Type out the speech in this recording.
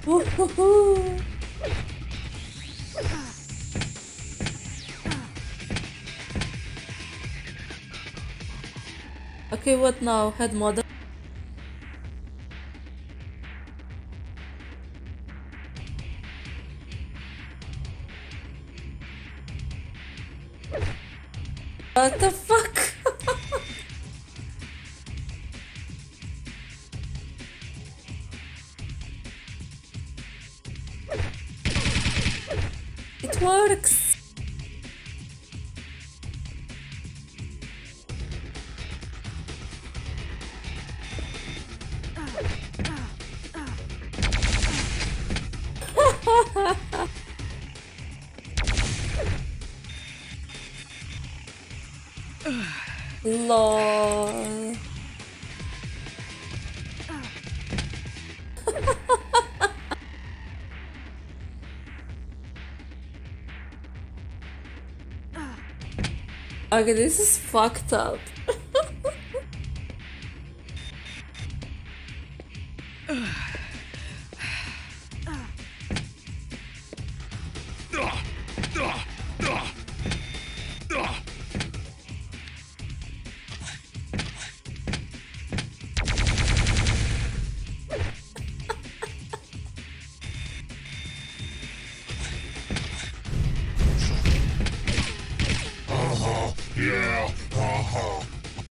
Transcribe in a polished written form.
Woohoo! Okay, what now? Head model? What the fuck? It works! LOL. Okay, this is fucked up. Yeah.